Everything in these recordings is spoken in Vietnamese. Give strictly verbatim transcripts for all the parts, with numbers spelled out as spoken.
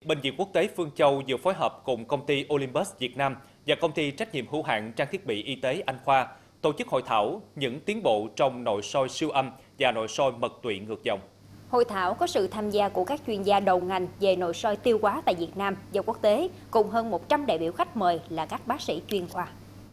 Bệnh viện Quốc tế Phương Châu vừa phối hợp cùng công ty Olympus Việt Nam và công ty trách nhiệm hữu hạn trang thiết bị y tế Anh Khoa tổ chức hội thảo những tiến bộ trong nội soi siêu âm và nội soi mật tụy ngược dòng. Hội thảo có sự tham gia của các chuyên gia đầu ngành về nội soi tiêu hóa tại Việt Nam và quốc tế, cùng hơn một trăm đại biểu khách mời là các bác sĩ chuyên khoa.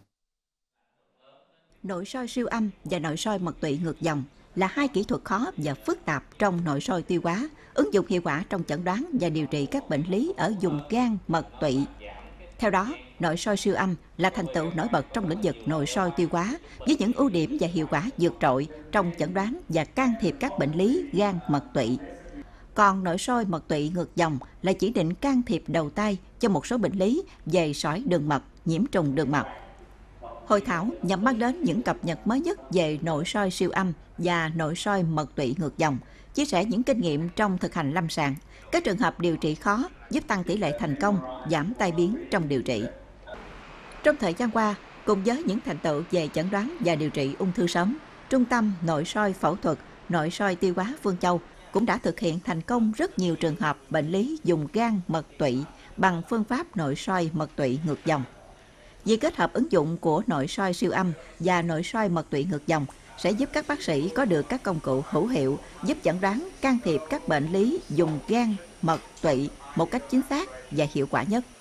Nội soi siêu âm và nội soi mật tụy ngược dòng là hai kỹ thuật khó và phức tạp trong nội soi tiêu hóa, ứng dụng hiệu quả trong chẩn đoán và điều trị các bệnh lý ở vùng gan, mật tụy. Theo đó, nội soi siêu âm là thành tựu nổi bật trong lĩnh vực nội soi tiêu hóa với những ưu điểm và hiệu quả vượt trội trong chẩn đoán và can thiệp các bệnh lý gan, mật tụy. Còn nội soi mật tụy ngược dòng là chỉ định can thiệp đầu tay cho một số bệnh lý về sỏi đường mật, nhiễm trùng đường mật. Hội thảo nhằm mang đến những cập nhật mới nhất về nội soi siêu âm và nội soi mật tụy ngược dòng, chia sẻ những kinh nghiệm trong thực hành lâm sàng, các trường hợp điều trị khó, giúp tăng tỷ lệ thành công, giảm tai biến trong điều trị. Trong thời gian qua, cùng với những thành tựu về chẩn đoán và điều trị ung thư sớm, Trung tâm Nội soi Phẫu thuật Nội soi Tiêu hóa Phương Châu cũng đã thực hiện thành công rất nhiều trường hợp bệnh lý vùng gan, mật tụy bằng phương pháp nội soi mật tụy ngược dòng. Việc kết hợp ứng dụng của nội soi siêu âm và nội soi mật tụy ngược dòng sẽ giúp các bác sĩ có được các công cụ hữu hiệu giúp chẩn đoán can thiệp các bệnh lý vùng gan, mật tụy một cách chính xác và hiệu quả nhất.